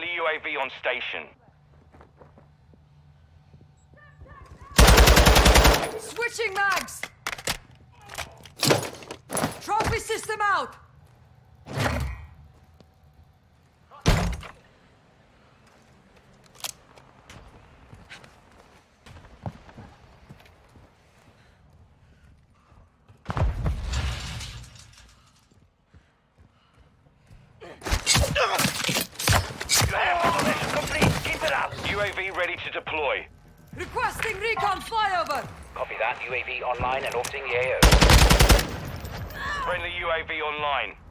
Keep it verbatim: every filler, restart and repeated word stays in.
Friendly U A V on station. Switching mags! Trophy system out! U A V ready to deploy. Requesting recon flyover! Copy that. U A V online and orbiting the A O. Friendly U A V online.